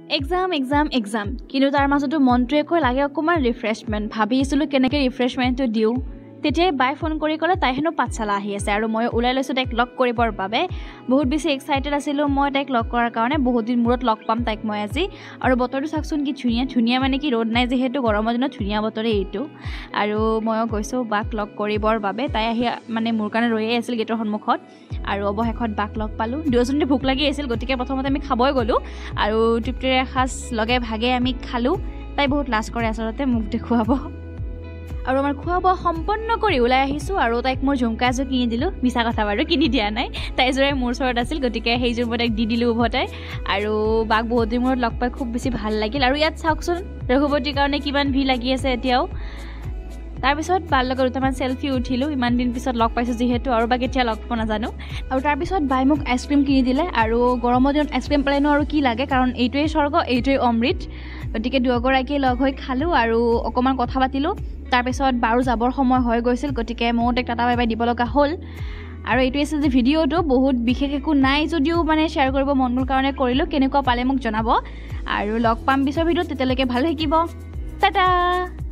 exam কিন্তু তাৰ মাজতো মনটোৱে কৈ লাগে অকণমান ৰিফ্ৰেছমেণ্ট ভাবিছিলোঁ কেনেকৈ ৰিফ্ৰেছমেণ্টটো দিওঁ তেতিয়াই বাই ফোন কৰি ক'লে তাই হেনো পাঠশালা আহি আছে আৰু মই ওলাই লৈছোঁ তাইক লগ কৰিবৰ বাবে বহুত বেছি এক্সাইটেড আছিলোঁ মই তাইক লগ কৰাৰ কাৰণে বহুত দিন মূৰত লগ পাম তাইক মই আজি আৰু বতৰটো চাওকচোন কি ধুনীয়া মানে কি ৰ'দ নাই যিহেতু গৰমৰ দিনত ধুনীয়া বতৰে এইটো আৰু ময়ো গৈছোঁ বাক লগ কৰিবৰ বাবে তাই আহি মানে মোৰ কাৰণে ৰৈয়ে আছিল গেটৰ সন্মুখত আৰু অৱশেষত বাক লগ পালোঁ দুয়োজনতে ভোক লাগি আছিল গতিকে প্ৰথমতে আমি খাবই গ'লোঁ আৰু তৃপ্তিৰে এসাঁজ লগে ভাগে আমি খালোঁ তাই বহুত লাজ কৰে আচলতে মোক দেখুৱাব আৰু আমাৰ খোৱা বোৱা সম্পন্ন কৰি ওলাই আহিছোঁ আৰু তাইক মোৰ ঝুমকা এযোৰ কিনি দিলোঁ মিছা কথা বাৰু কিনি দিয়া নাই তাইযোৰে মোৰ ওচৰত আছিল গতিকে সেইযোৰ মই তাইক দি দিলোঁ উভতাই আৰু বাক বহুত দিন মূৰত লগ পাই খুব বেছি ভাল লাগিল আৰু ইয়াত চাওকচোন ৰঘুপতিৰ কাৰণে কিমান ভিৰ লাগি আছে এতিয়াও তাৰপিছত বাৰ লগত দুটামান চেলফি উঠিলোঁ ইমান দিন পিছত লগ পাইছোঁ যিহেতু আৰু বা কেতিয়া লগ পোৱা নাজানো আৰু তাৰপিছত বাই মোক আইচক্ৰীম কিনি দিলে আৰু গৰমৰ দিনত আইচক্ৰীম পালেনো আৰু কি লাগে কাৰণ এইটোৱেই স্বৰ্গ এইটোৱেই অমৃত গতিকে দুয়োগৰাকীয়ে লগ হৈ খালোঁ আৰু অকণমান কথা পাতিলোঁ তাৰপিছত বাৰু যাবৰ সময় হৈ গৈছিল গতিকে ময়ো তাইক টাটা বাই বাই দিব লগা হ'ল আৰু এইটোৱে আছিল যে ভিডিঅ'টো বহুত বিশেষ একো নাই যদিও মানে শ্বেয়াৰ কৰিব মন গ'ল কাৰণে কৰিলোঁ কেনেকুৱা পালে মোক জনাব আৰু লগ পাম পিছৰ ভিডিঅ'ত তেতিয়ালৈকে ভাল থাকিব টাটা